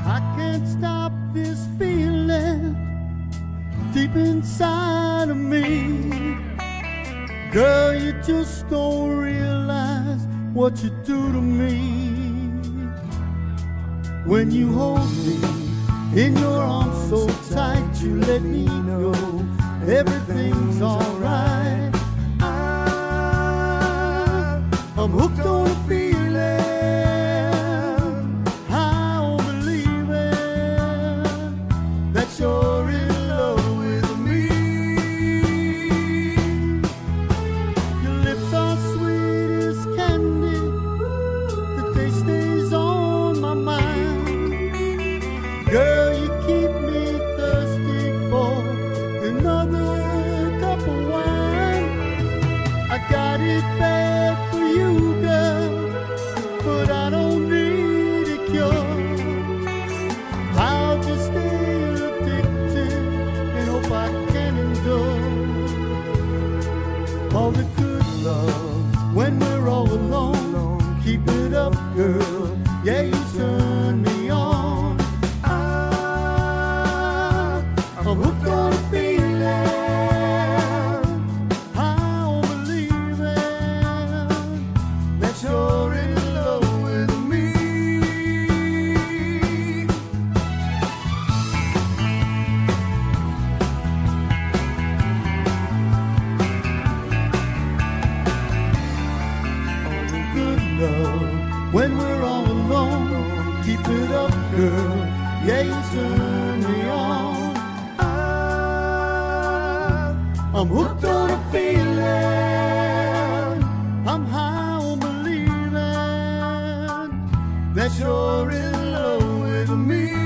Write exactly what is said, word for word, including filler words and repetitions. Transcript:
I can't stop this feeling deep inside of me. Girl, you just don't realize what you do to me. When you hold me in your arms so tight, you let me know everything's alright. I, I'm hooked on a feeling I don't believe it, that you're in love with me. Your lips are sweet as candy, the taste stays on my mind. Girl, you keep me thirsty for another cup of wine. I got it bad for you, girl, but I don't need a cure. I'll just stay addicted and hope I can endure all the good love when we're all alone. Keep it up, girl, yeah, you turn me on. I'm hooked on a feeling I don't believe it, that you're in love with me. All the good love when we're all alone. Keep it up, girl, yeah, you turn me on. I'm hooked on a feeling, I'm high on believing that you're in love with me.